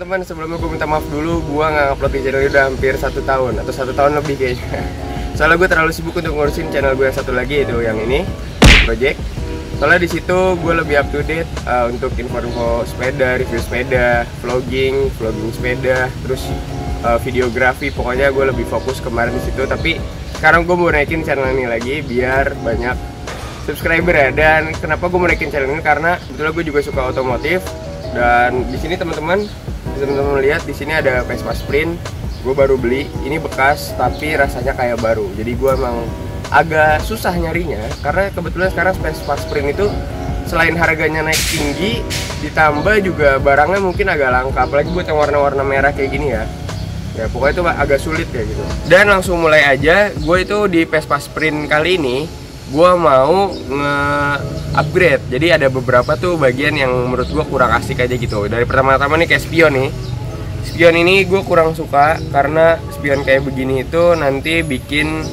teman-teman, sebelumnya gue minta maaf dulu, gue nggak upload di channel ini udah hampir 1 tahun atau 1 tahun lebih kayaknya. Soalnya gue terlalu sibuk untuk ngurusin channel gue yang satu lagi, itu yang ini, project. Soalnya di situ gue lebih up to date untuk info-info sepeda, review sepeda, vlogging sepeda, terus videografi. Pokoknya gue lebih fokus kemarin di situ. Tapi sekarang gue mau naikin channel ini lagi biar banyak subscriber ya. Dan kenapa gue mau naikin channel ini, karena kebetulan gue juga suka otomotif. Dan di sini teman-teman bisa lihat, di sini ada Vespa Sprint. Gue baru beli, ini bekas tapi rasanya kayak baru. Jadi gue emang agak susah nyarinya karena kebetulan sekarang Vespa Sprint itu selain harganya naik tinggi, ditambah juga barangnya mungkin agak langka, apalagi buat yang warna-warna merah kayak gini ya. Ya pokoknya itu agak sulit ya gitu. Dan langsung mulai aja, gue itu di Vespa Sprint kali ini gue mau nge-upgrade. Jadi ada beberapa tuh bagian yang menurut gue kurang asik aja gitu. Dari pertama-tama nih kayak spion nih. Spion ini gue kurang suka karena spion kayak begini itu nanti bikin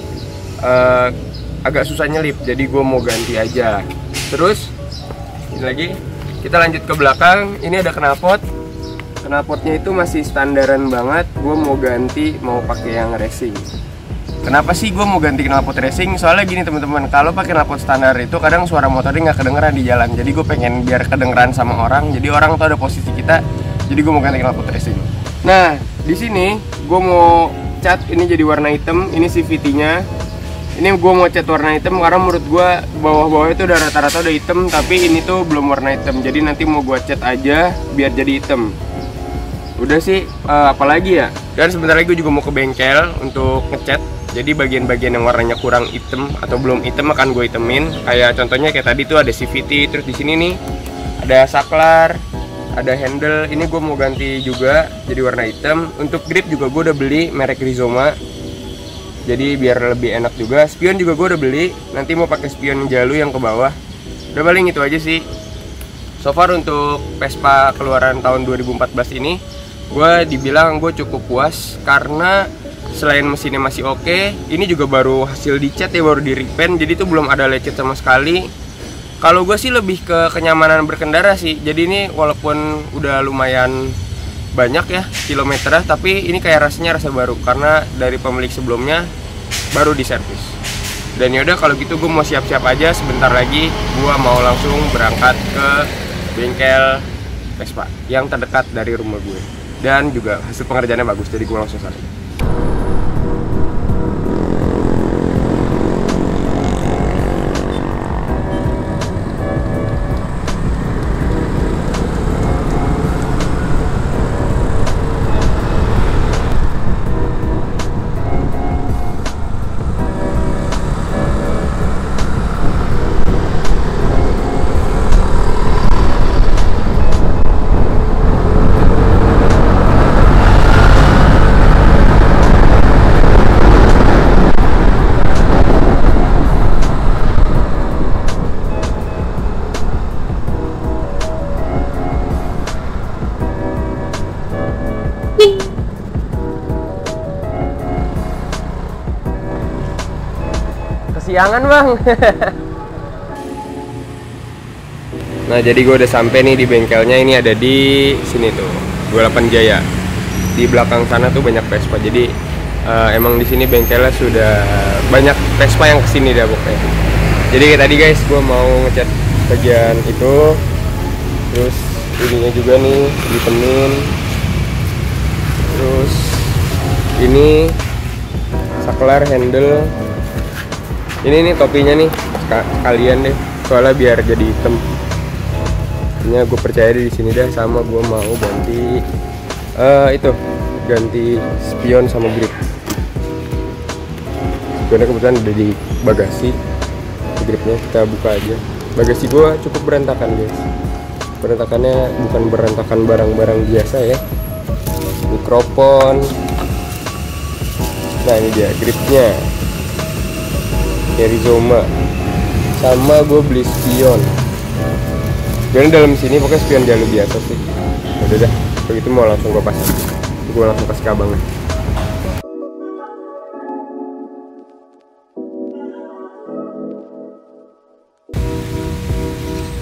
agak susah nyelip. Jadi gue mau ganti aja. Terus ini lagi kita lanjut ke belakang. Ini ada knalpot. Knalpotnya itu masih standaran banget. Gue mau ganti, mau pakai yang racing. Kenapa sih gue mau ganti knalpot racing? Soalnya gini teman-teman, kalau pakai knalpot standar itu kadang suara motornya nggak kedengeran di jalan. Jadi gue pengen biar kedengeran sama orang. Jadi orang tuh ada posisi kita. Jadi gue mau ganti knalpot racing. Nah di sini gue mau cat ini jadi warna hitam. Ini CVT-nya. Ini gue mau cat warna hitam karena menurut gue bawah-bawah itu udah rata-rata udah hitam. Tapi ini tuh belum warna hitam. Jadi nanti mau gue cat aja biar jadi hitam. Udah sih, apalagi ya. Dan sebentar lagi gue juga mau ke bengkel untuk ngecat. Jadi bagian-bagian yang warnanya kurang hitam atau belum hitam akan gue hitemin. Kayak contohnya kayak tadi tuh ada CVT, terus di sini nih ada saklar, ada handle. Ini gue mau ganti juga jadi warna hitam. Untuk grip juga gue udah beli merek Rizoma. Jadi biar lebih enak juga. Spion juga gue udah beli. Nanti mau pakai spion jalu yang ke bawah. Udah paling itu aja sih. So far untuk Vespa keluaran tahun 2014 ini, gue dibilang gue cukup puas karena selain mesinnya masih oke, ini juga baru hasil dicat ya, baru di repaint, jadi itu belum ada lecet sama sekali. Kalau gue sih lebih ke kenyamanan berkendara sih. Jadi ini walaupun udah lumayan banyak ya kilometernya, tapi ini kayak rasanya rasa baru karena dari pemilik sebelumnya baru diservis. Dan yaudah kalau gitu gue mau siap-siap aja, sebentar lagi gue mau langsung berangkat ke bengkel Vespa yang terdekat dari rumah gue. Dan juga hasil pengerjaannya bagus, jadi gue langsung sana. Kesiangan bang. Nah jadi gue udah sampai nih di bengkelnya. Ini ada di sini tuh 28 Jaya. Di belakang sana tuh banyak Vespa. Jadi emang di sini bengkelnya sudah banyak Vespa yang kesini dah pokoknya. Jadi kayak tadi guys, gue mau ngecat bagian itu. Terus ininya juga nih ditemin. Terus ini saklar, handle. Ini nih topinya nih kalian deh, soalnya biar jadi hitam. Ini gue percaya di sini deh. Sama gue mau ganti ganti spion sama grip. Spionnya kebetulan ada di bagasi. Gripnya kita buka aja. Bagasi gue cukup berantakan guys. Berantakannya bukan berantakan barang-barang biasa ya. Mikrofon. Nah ini dia gripnya. Rizoma. Sama gue beli spion. Spionnya dalam sini pokoknya spion jalu biasa sih. Udah dah, begitu mau langsung gue pasang. Gue langsung kasih ke abangnya.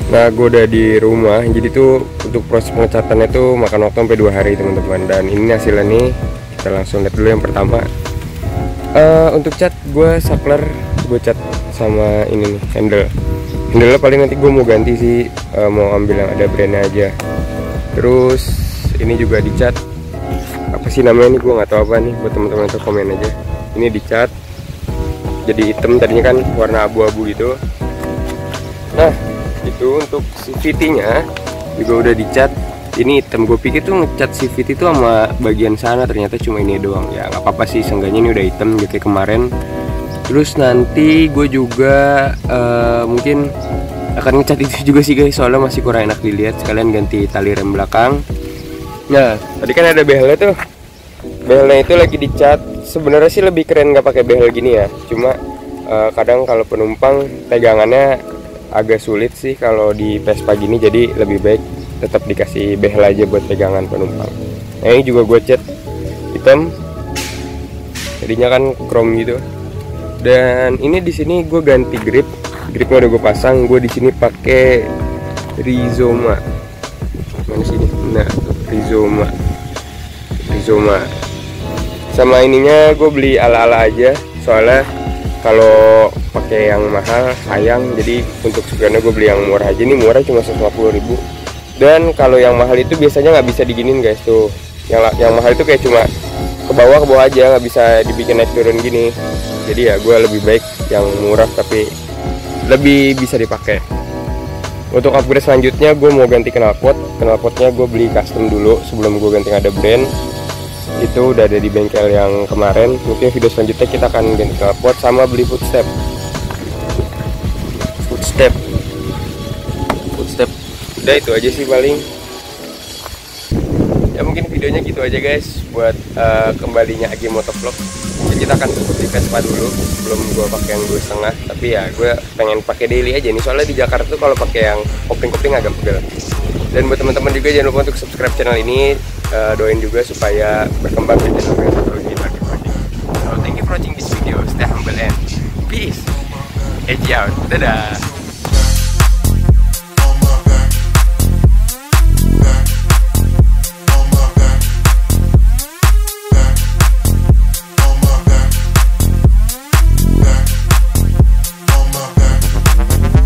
Nah, gue udah di rumah, jadi tuh untuk proses pengecatannya tuh makan waktu sampai 2 hari teman-teman. Dan ini hasilnya nih, kita langsung lihat dulu yang pertama. Untuk cat, gue saklar, gue cat sama ini nih, handle paling nanti gue mau ganti sih, mau ambil yang ada brandnya aja. Terus ini juga dicat, apa sih namanya nih, gue nggak tahu apa nih, buat teman-teman tuh komen aja. Ini dicat jadi hitam, tadinya kan warna abu-abu gitu. Nah, itu untuk CVT nya juga udah dicat. Ini hitam, gue pikir tuh ngecat CVT itu sama bagian sana, ternyata cuma ini doang. Ya nggak apa-apa sih, seenggaknya ini udah hitam gitu kayak kemarin. Terus nanti gue juga mungkin akan ngecat itu juga sih guys, soalnya masih kurang enak dilihat. Sekalian ganti tali rem belakang. Nah, tadi kan ada behelnya tuh, behelnya itu lagi dicat. Sebenarnya sih lebih keren nggak pakai behel gini ya, cuma kadang kalau penumpang pegangannya agak sulit sih kalau di Vespa gini, jadi lebih baik tetap dikasih behel aja buat pegangan penumpang. Nah, ini juga gue cat hitam, jadinya kan chrome gitu. Dan ini di sini gue ganti gripnya udah gue pasang. Gue di sini pakai Rizoma. Mana sini? Nah, Rizoma. Sama ininya gue beli ala-ala aja, soalnya kalau pakai yang mahal sayang, jadi untuk sebenarnya gue beli yang murah aja. Ini murah cuma 150.000. Dan kalau yang mahal itu biasanya nggak bisa diginin guys tuh. Yang mahal itu kayak cuma ke bawah aja, nggak bisa dibikin naik turun gini. Jadi ya gue lebih baik yang murah tapi lebih bisa dipakai. Untuk upgrade selanjutnya gue mau ganti knalpotnya gue beli custom dulu sebelum gue ganti yang ada brand. Itu udah ada di bengkel yang kemarin. Mungkin video selanjutnya kita akan ganti knalpot sama beli footstep. Udah itu aja sih paling. Ya mungkin videonya gitu aja guys, buat kembalinya Agi Motovlog. Ya, kita akan tutup di Vespa dulu sebelum gue pakai yang 2,5. Tapi ya gue pengen pakai daily aja nih, soalnya di Jakarta tuh kalau pakai yang kopling agak pegel. Dan buat teman-teman juga jangan lupa untuk subscribe channel ini, doain juga supaya berkembang ke channel gue satu lagi. So thank you for watching this video, stay humble and peace. Edge out, dadah.